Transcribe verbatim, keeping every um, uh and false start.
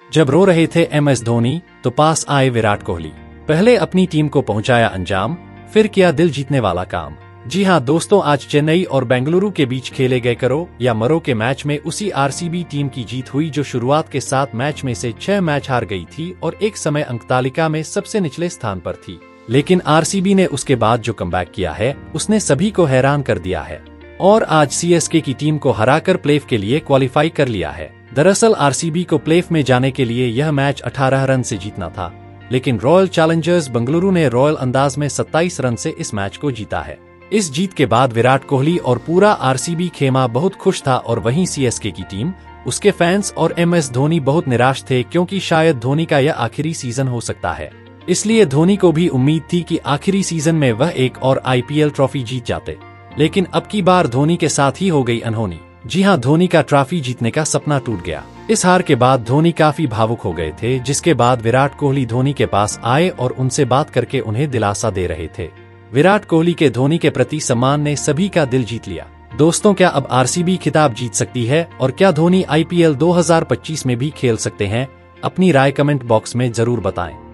जब रो रहे थे एम एस धोनी तो पास आए विराट कोहली। पहले अपनी टीम को पहुंचाया अंजाम, फिर किया दिल जीतने वाला काम। जी हां दोस्तों, आज चेन्नई और बेंगलुरु के बीच खेले गए करो या मरो के मैच में उसी आरसीबी टीम की जीत हुई जो शुरुआत के सात मैच में से छह मैच हार गई थी और एक समय अंक तालिका में सबसे निचले स्थान पर थी। लेकिन आरसीबी ने उसके बाद जो कमबैक किया है उसने सभी को हैरान कर दिया है और आज सीएसके की टीम को हराकर प्लेऑफ के लिए क्वालिफाई कर लिया है। दरअसल आरसीबी को प्लेऑफ में जाने के लिए यह मैच अठारह रन से जीतना था, लेकिन रॉयल चैलेंजर्स बेंगलुरु ने रॉयल अंदाज में सत्ताईस रन से इस मैच को जीता है। इस जीत के बाद विराट कोहली और पूरा आरसीबी खेमा बहुत खुश था और वहीं सीएसके की टीम, उसके फैंस और एम एस धोनी बहुत निराश थे क्योंकि शायद धोनी का यह आखिरी सीजन हो सकता है। इसलिए धोनी को भी उम्मीद थी कि आखिरी सीजन में वह एक और आईपीएल ट्रॉफी जीत जाते, लेकिन अब की बार धोनी के साथ ही हो गई अनहोनी। जी हां, धोनी का ट्रॉफी जीतने का सपना टूट गया। इस हार के बाद धोनी काफी भावुक हो गए थे, जिसके बाद विराट कोहली धोनी के पास आए और उनसे बात करके उन्हें दिलासा दे रहे थे। विराट कोहली के धोनी के प्रति सम्मान ने सभी का दिल जीत लिया। दोस्तों, क्या अब आरसीबी खिताब जीत सकती है और क्या धोनी आईपीएल दो हज़ार पच्चीस में भी खेल सकते हैं? अपनी राय कमेंट बॉक्स में जरूर बताएं।